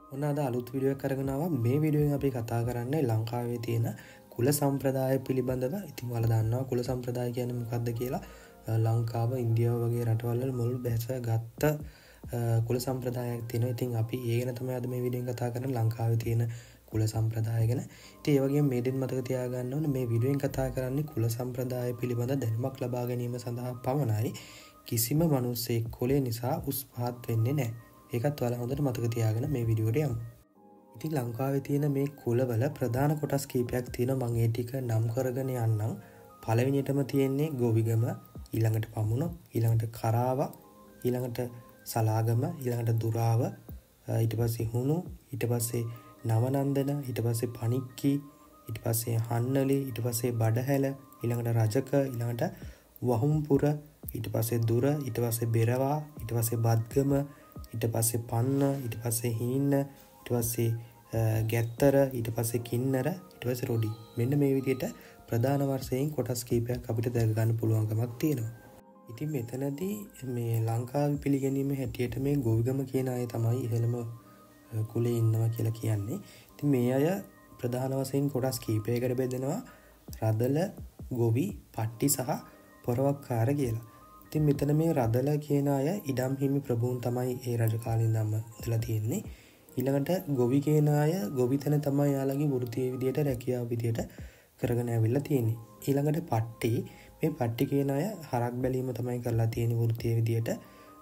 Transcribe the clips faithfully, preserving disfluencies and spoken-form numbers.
ඔන්න අද අලුත් වීඩියෝ එකක් අරගෙන ආවා. මේ වීඩියෝ එකෙන් අපි කතා කරන්නේ ලංකාවේ තියෙන කුල සම්ප්‍රදාය පිළිබඳව. ඉතින් ඔයාලා දන්නවා කුල සම්ප්‍රදාය කියන්නේ මොකක්ද කියලා. ලංකාව, ඉන්දියාව වගේ රටවල් වල මුල් බැස ගත්ත කුල සම්ප්‍රදායක් තියෙනවා. ඉතින් අපි ඒ ගැන තමයි අද මේ වීඩියෝ එකෙන් කතා කරන්නේ, ලංකාවේ තියෙන කුල සම්ප්‍රදාය ගැන. ඉතින් ඒ වගේම මේ දෙන්න මතක තියාගන්න ඕනේ මේ වීඩියෝ එකෙන් කතා කරන්නේ කුල සම්ප්‍රදාය පිළිබඳ දැනුමක් ලබා ගැනීම සඳහා පමණයි. කිසිම මිනිසෙක් කුලය නිසා උස් පහත් වෙන්නේ නැහැ. ඒකත් ඔයාලා හොඳට මතක තියාගෙන මේ වීඩියෝට යමු. ඉතින් ලංකාවේ තියෙන මේ කුලවල ප්‍රධාන කොටස් කීපයක් තියෙනවා. මම ඒ ටික නම් කරගෙන යන්නම්. පළවෙනියටම තියෙන්නේ ගොවිගම, ඊළඟට පමුණ, ඊළඟට කරාව, ඊළඟට සලාගම, ඊළඟට දුරාව, ඊට පස්සේ හුණු, ඊට පස්සේ නවනන්දන, ඊට පස්සේ පණික්කි, ඊට පස්සේ හන්නලි, ඊට පස්සේ බඩහැල, ඊළඟට රජක, ඊළඟට වහුම්පුර, ඊට පස්සේ දුර, ඊට පස්සේ බෙරවා, ඊට පස්සේ බත්ගම, ඊට පස්සේ පන්න, ඊට පස්සේ හීන්න, ඊට පස්සේ ගැත්තර, ඊට පස්සේ කින්නර, ඊට පස්සේ රොඩි. මෙන්න මේ විදිහට ප්‍රධාන වර්ෂයෙන් කොටස් කීපයක් අපිට දැක ගන්න පුළුවන්කමක් තියෙනවා. ඉතින් මෙතනදී මේ ලංකාවේ පිළිගැනීම හැටියට මේ ගොවිගම කියන අය තමයි ඉහළම කුලේ ඉන්නවා කියලා කියන්නේ. ඉතින් මේ අය ප්‍රධාන වශයෙන් කොටස් කීපයකට බෙදෙනවා. රදල, ගොවි, පට්ටි සහ පොරවක්කාර කියලා. ඉතින් මෙතන මේ රදල කියන අය ඉඩම් හිමි ප්‍රභූන් තමයි ඒ රජ කාලේ ඉඳන්ම ඉඳලා තියෙන්නේ. ඊළඟට ගොවි කියන අය ගොවිතැන තමයි යාළගේ වෘත්තීය විදියට රැකියාව විදියට කරගෙන ආවිල්ලා තියෙන්නේ. ඊළඟට පට්ටි, මේ පට්ටි කියන අය හරක් බැලීම තමයි කරලා තියෙන්නේ වෘත්තීය විදියට.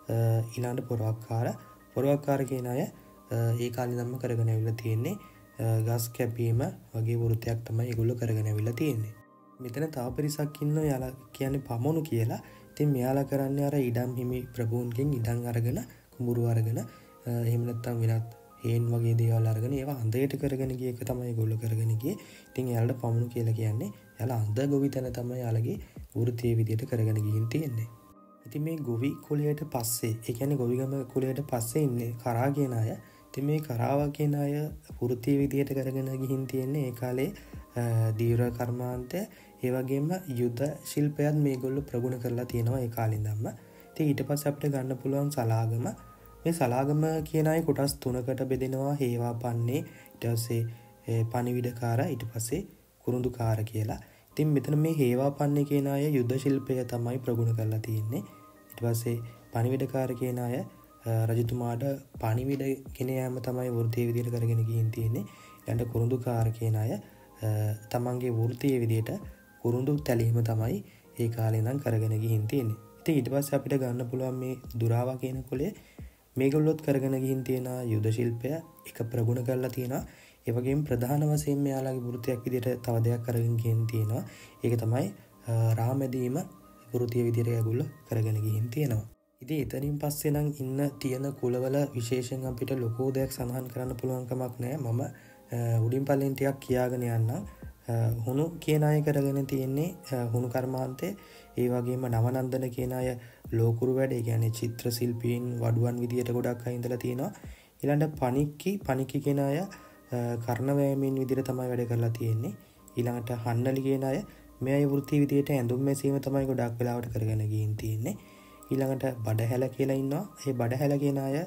ඊළඟට පොරවක්කාර, පොරවක්කාර කියන අය ඒ කාලේ ඉඳන්ම කරගෙන ආවිල්ලා තියෙන්නේ. ගස් කැපීම වගේ වෘත්තියක් තමයි ඒගොල්ලෝ කරගෙන ආවිල්ලා තියෙන්නේ. මෙතන තව පිරිසක් ඉන්නවා යාලා කියන්නේ පමුණු කියලා. ඉතින් මෙයාලා කරන්නේ අර ඉඩම් හිමි ප්‍රභූන්ගෙන් ඉඩම් අරගෙන, කුඹුරු අරගෙන, එහෙම නැත්නම් වෙනත් හේන් වගේ දේවල් අරගෙන ඒවා අඳයට කරගෙන ගිය එක තමයි ඒගොල්ලෝ කරගෙන ගියේ. ඉතින් එයාලට පමුණු කියලා කියන්නේ එයාලා අඳ ගොවිතැන තමයි යාලගේ වෘත්තීය විදියට කරගෙන ගිහින් තියෙන්නේ. ඉතින් මේ ගොවි කුලයට පස්සේ, ඒ කියන්නේ ගොවිගම කුලයට පස්සේ ඉන්නේ කරා කියන අය. ඉතින් මේ කරාව කියන අය වෘත්තීය විදියට කරගෙන ගිහින් තියෙන්නේ ඒ කාලේ දීවර කර්මාන්තය, ඒ වගේම යුද ශිල්පයත් මේගොල්ලෝ ප්‍රගුණ කරලා තියෙනවා ඒ කාලේ ඉඳන්ම. ඉතින් ඊට පස්සේ අපිට ගන්න පුළුවන් සලාගම. මේ සලාගම කියන අය කොටස් තුනකට බෙදෙනවා. හේවා පන්නේ, ඊට පස්සේ පණිවිඩකාර, ඊට පස්සේ කුරුඳුකාර කියලා. ඉතින් මෙතන මේ හේවා පන්නේ කියන අය යුද ශිල්පය තමයි ප්‍රගුණ කරලා තියෙන්නේ. ඊට පස්සේ පණිවිඩකාර කියන අය රජතුමාට පණිවිඩ ගෙන යාම තමයි වෘත්තීය විදියට කරගෙන ගිහින් තියෙන්නේ. ඊළඟට කුරුඳුකාර කියන අය තමන්ගේ වෘත්තීය විදියට කුරුඳු තැලීම තමයි ඒ කාලේ ඉඳන් කරගෙන ගිහින් තියෙන්නේ. ඉතින් ඊට පස්සේ අපිට ගන්න පුළුවන් මේ දුරාව කියන කුලය. මේගොල්ලොත් කරගෙන ගිහින් තියෙන යුද ශිල්පය එක ප්‍රගුණ කරලා තියෙනවා. ඒ වගේම ප්‍රධාන වශයෙන් මෙයාලගේ වෘත්තියක් විදියට තව දෙයක් කරගෙන ගිහින් තියෙනවා. ඒක තමයි රාමැදීම වෘත්තීය විදියට ඒගොල්ලෝ කරගෙන ගිහින් තියෙනවා. ඉතින් එතනින් පස්සේ නම් ඉන්න තියෙන කුලවල විශේෂයෙන් අපිට ලොකෝ දෙයක් සඳහන් කරන්න පුළුවන් කමක් නැහැ. මම උඩින් පල්ලෙන් ටිකක් කියාගෙන යන්නම්. හුණු කියන අය කරගෙන තියෙන්නේ හුණු කර්මාන්තය. ඒ වගේම නවනන්දන කියන අය ලෝකුරු වැඩ, ඒ කියන්නේ චිත්‍ර ශිල්පීන් වඩුවන් විදියට ගොඩක් අය ඉඳලා තියෙනවා. ඊළඟට පණික්කි, පණික්කි කියන අය කර්ණ වෑමීන් විදියට තමයි වැඩ කරලා තියෙන්නේ. ඊළඟට හන්නලි කියන අය මේ අය වෘත්තීය විදියට ඇඳුම් මැසීම තමයි ගොඩක් වෙලාවට කරගෙන ගිහින් තියෙන්නේ. ඊළඟට බඩහැල කියලා ඉන්නවා. ඒ බඩහැල කියන අය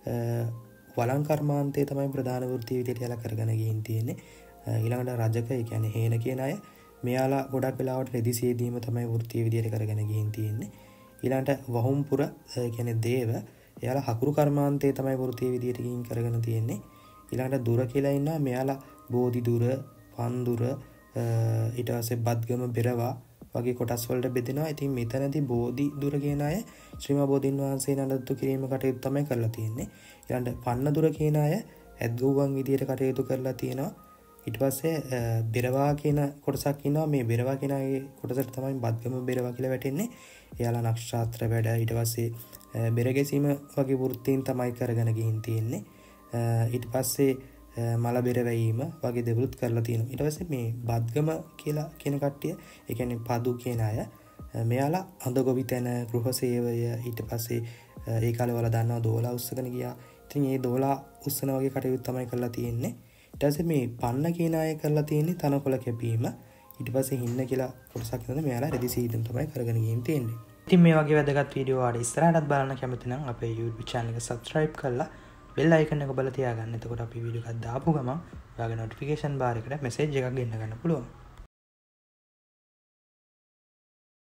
වළං කර්මාන්තයේ තමයි ප්‍රධාන වෘත්තීය විදියට යාලා කරගෙන ගිහින් තියෙන්නේ. ඊළඟට රජක, ඒ කියන්නේ හේන කියන අය මෙයාලා ගොඩක් වෙලාවට රෙදි සේදීම තමයි වෘත්තීය විදියට කරගෙන ගිහින් තියෙන්නේ. ඊළඟට වහුම්පුර, ඒ කියන්නේ දේව, එයාලා හකුරු කර්මාන්තයේ තමයි වෘත්තීය විදියට ගිහින් කරගෙන තියෙන්නේ. ඊළඟට දුර කියලා ඉන්නවා. මෙයාලා බෝධි දුර, පන් දුර, ඊට පස්සේ බත්ගම, බෙරවා වගේ කොටස් වලට බෙදෙනවා. ඉතින් මෙතනදී බෝධි දුර කියන අය ශ්‍රීමා බෝධීන් වහන්සේ නඩත්තු කිරීම කටයුතු තමයි කරලා තියෙන්නේ. ඊළඟට පන්න දුර කියන අය ඇද්ගොව්වන් විදියට කටයුතු කරලා තියෙනවා. ඊට පස්සේ බෙරවා කියන කොටසක් ඉන්නවා. මේ බෙරවා කියන අයගේ කොටසට තමයි බත්ගම බෙරවා කියලා වැටෙන්නේ. එයාලා නක්ෂත්‍ර වැඩ, ඊට පස්සේ බෙර ගැසීම වගේ වෘත්තීන් තමයි කරගෙන ගිහින් තියෙන්නේ. ඊට පස්සේ මල බෙර වැයීම වගේ දේවලුත් කරලා තියෙනවා. ඊට පස්සේ මේ බත්ගම කියලා කියන කට්ටිය, ඒ කියන්නේ පදු කියන අය, මෙයාලා අඳ ගොවිතැන, ගෘහ සේවය, ඊට පස්සේ ඒ කාලේ වල දන්නවා දෝලා උස්සගෙන ගියා. ඉතින් මේ දෝලා උස්සන වගේ කටයුතු තමයි කරලා තියෙන්නේ. ඊට පස්සේ මේ පන්න කියන අය කරලා තියෙන්නේ තනකොළ කැපීම. ඊට පස්සේ හින්න කියලා කොටසක් ඉඳන් මෙයාලා රෙදි සීදම් තමයි කරගෙන ගිහින් තියෙන්නේ. ඉතින් මේ වගේ වැදගත් වීඩියෝ ආඩ ඉස්සරහටත් බලන්න කැමති නම් අපේ YouTube channel එක subscribe කරලා බෙල් අයිකන් එක බලලා තියාගන්න. එතකොට අපි වීඩියෝ එකක් දාපු ගමන් ඔයාගේ notification bar එකට message එකක් ගෙන්න ගන්න පුළුවන්.